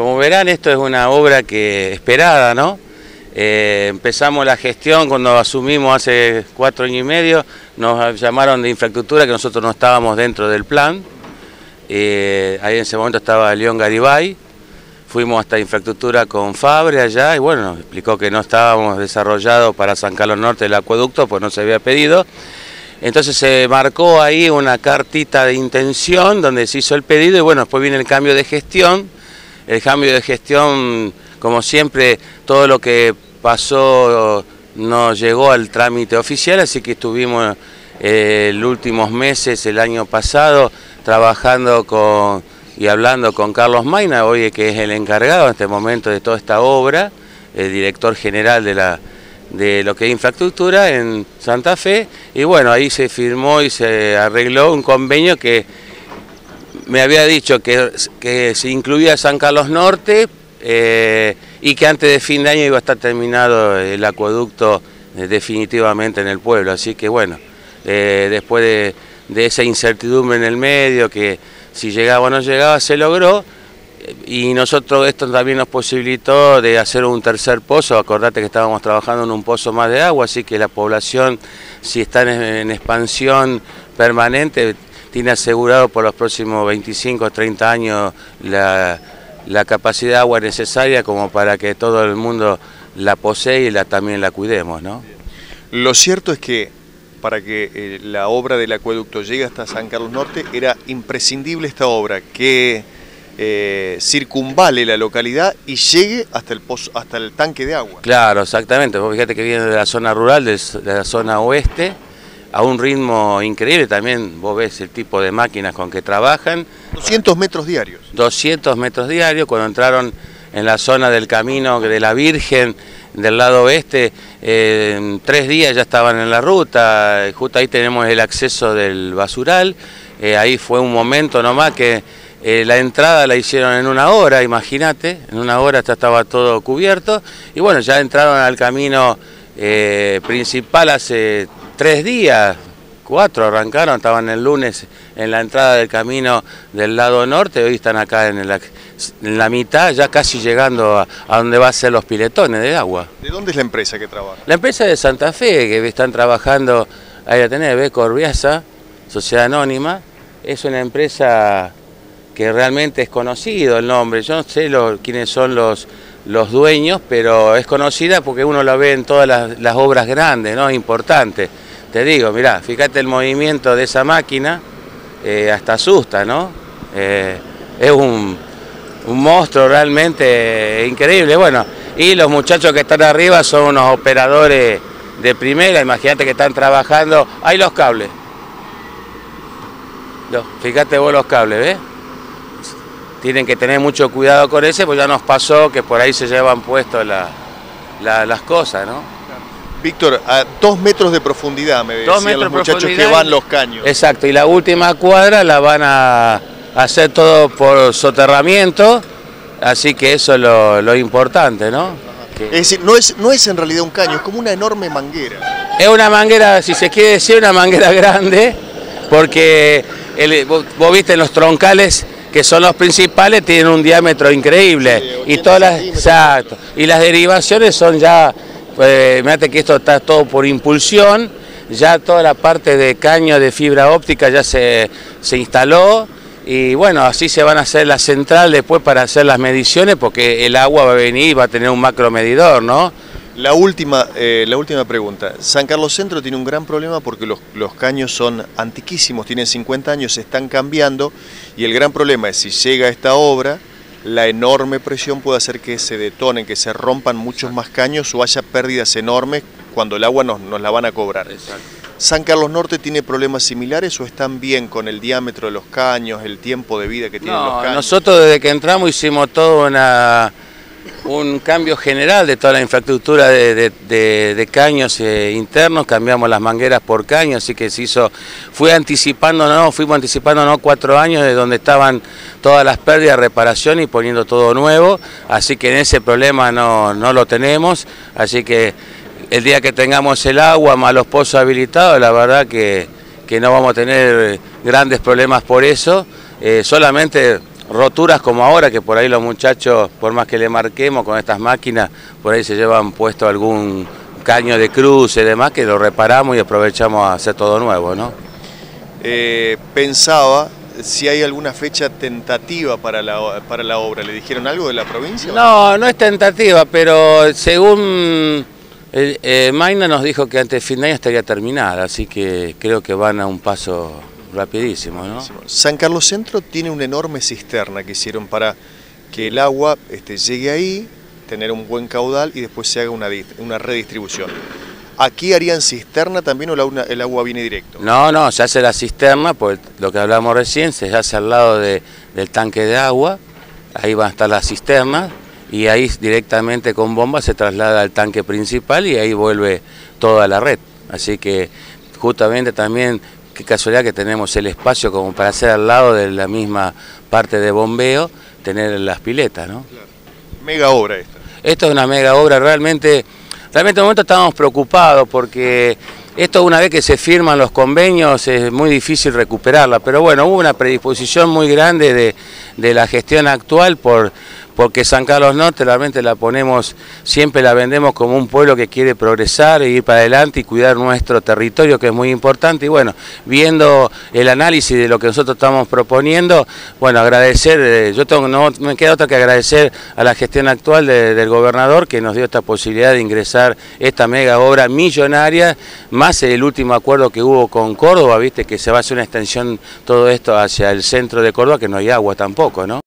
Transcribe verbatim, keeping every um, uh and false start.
como verán, esto es una obra que esperada, ¿no? Eh, empezamos la gestión cuando asumimos hace cuatro años y medio, nos llamaron de infraestructura que nosotros no estábamos dentro del plan. Eh, ahí en ese momento estaba León Garibay, fuimos hasta infraestructura con Fabre allá y bueno, nos explicó que no estábamos desarrollados para San Carlos Norte el acueducto, pues no se había pedido. Entonces se marcó ahí una cartita de intención donde se hizo el pedido y bueno, después viene el cambio de gestión. El cambio de gestión, como siempre, todo lo que pasó no llegó al trámite oficial, así que estuvimos eh, los últimos meses, el año pasado, trabajando con y hablando con Carlos Mayna, hoy que es el encargado en este momento de toda esta obra, el director general de la de lo que es infraestructura en Santa Fe, y bueno, ahí se firmó y se arregló un convenio que me había dicho que, que se incluía San Carlos Norte eh, y que antes de fin de año iba a estar terminado el acueducto eh, definitivamente en el pueblo, así que bueno, eh, después de, de esa incertidumbre en el medio, que si llegaba o no llegaba, se logró. Y nosotros esto también nos posibilitó de hacer un tercer pozo. Acordate que estábamos trabajando en un pozo más de agua, así que la población, si está en, en expansión permanente, tiene asegurado por los próximos veinticinco o treinta años la, la capacidad de agua necesaria como para que todo el mundo la posee y la, también la cuidemos, ¿no? Lo cierto es que para que eh, la obra del acueducto llegue hasta San Carlos Norte era imprescindible esta obra, que Eh, circunvale la localidad y llegue hasta el pozo, hasta el tanque de agua. Claro, exactamente. Vos fíjate que viene de la zona rural, de la zona oeste, a un ritmo increíble. También vos ves el tipo de máquinas con que trabajan. doscientos metros diarios. doscientos metros diarios. Cuando entraron en la zona del camino de la Virgen, del lado oeste, eh, en tres días ya estaban en la ruta. Justo ahí tenemos el acceso del basural. Eh, ahí fue un momento nomás que Eh, la entrada la hicieron en una hora, imagínate, en una hora ya estaba todo cubierto y bueno, ya entraron al camino eh, principal hace tres días, cuatro arrancaron, estaban el lunes en la entrada del camino del lado norte, hoy están acá en, el, en la mitad, ya casi llegando a, a donde va a ser los piletones de agua. ¿De dónde es la empresa que trabaja? La empresa de Santa Fe, que están trabajando, ahí la tenés, ¿ves? Corviasa, Sociedad Anónima, es una empresa que realmente es conocido el nombre. Yo no sé lo, quiénes son los, los dueños, pero es conocida porque uno la ve en todas las, las obras grandes, ¿no? Importantes. Te digo, mirá, fíjate el movimiento de esa máquina, eh, hasta asusta, ¿no? Eh, es un, un monstruo realmente increíble. Bueno, y los muchachos que están arriba son unos operadores de primera, imagínate que están trabajando. Ahí los cables. Fíjate vos los cables, ¿ves? Tienen que tener mucho cuidado con ese, pues ya nos pasó que por ahí se llevan puestos la, la, las cosas, ¿no? Víctor, a dos metros de profundidad me decían los muchachos que van los caños. Exacto, y la última cuadra la van a hacer todo por soterramiento, así que eso es lo, lo importante, ¿no? Que... Es decir, no es, no es en realidad un caño, es como una enorme manguera. Es una manguera, si se quiere decir, una manguera grande, porque el, vos, vos viste en los troncales, que son los principales, tienen un diámetro increíble, sí, y todas las, exacto, y las derivaciones son ya, pues, mirate que esto está todo por impulsión, ya toda la parte de caño de fibra óptica ya se, se instaló, y bueno, así se van a hacer la central después para hacer las mediciones, porque el agua va a venir y va a tener un macromedidor, ¿no? La última, eh, la última pregunta. San Carlos Centro tiene un gran problema porque los, los caños son antiquísimos, tienen cincuenta años, se están cambiando y el gran problema es si llega esta obra, la enorme presión puede hacer que se detonen, que se rompan muchos más caños o haya pérdidas enormes cuando el agua nos, nos la van a cobrar. Exacto. ¿San Carlos Norte tiene problemas similares o están bien con el diámetro de los caños, el tiempo de vida que tienen no, los caños? Nosotros desde que entramos hicimos todo una... un cambio general de toda la infraestructura de, de, de, de caños eh, internos, cambiamos las mangueras por caños, así que se hizo, fue anticipándonos, fuimos anticipándonos cuatro años de donde estaban todas las pérdidas, reparación y poniendo todo nuevo, así que en ese problema no, no lo tenemos, así que el día que tengamos el agua más los pozos habilitados, la verdad que, que no vamos a tener grandes problemas por eso, eh, solamente... roturas como ahora, que por ahí los muchachos, por más que le marquemos con estas máquinas, por ahí se llevan puesto algún caño de cruce y demás, que lo reparamos y aprovechamos a hacer todo nuevo, ¿no? Eh, pensaba si hay alguna fecha tentativa para la, para la obra. ¿Le dijeron algo de la provincia? No, no es tentativa, pero según el, eh, Mayna nos dijo que antes de fin de año estaría terminada, así que creo que van a un paso rapidísimo, ¿no? San Carlos Centro tiene una enorme cisterna que hicieron para que el agua este, llegue ahí, tener un buen caudal y después se haga una, una redistribución. ¿Aquí harían cisterna también o la, el agua viene directo? No, no, se hace la cisterna, pues lo que hablamos recién, se hace al lado de, del tanque de agua, ahí van a estar las cisternas y ahí directamente con bomba se traslada al tanque principal y ahí vuelve toda la red. Así que justamente también, qué casualidad que tenemos el espacio como para hacer al lado de la misma parte de bombeo, tener las piletas, ¿no? Claro. Mega obra esta. Esto es una mega obra, realmente, realmente en un momento estábamos preocupados porque esto una vez que se firman los convenios es muy difícil recuperarla, pero bueno, hubo una predisposición muy grande de, de la gestión actual por... porque San Carlos Norte realmente la ponemos, siempre la vendemos como un pueblo que quiere progresar e ir para adelante y cuidar nuestro territorio, que es muy importante. Y bueno, viendo el análisis de lo que nosotros estamos proponiendo, bueno, agradecer, yo tengo, no me queda otra que agradecer a la gestión actual de, del gobernador que nos dio esta posibilidad de ingresar esta mega obra millonaria, más el último acuerdo que hubo con Córdoba, viste que se va a hacer una extensión todo esto hacia el centro de Córdoba, que no hay agua tampoco, ¿no?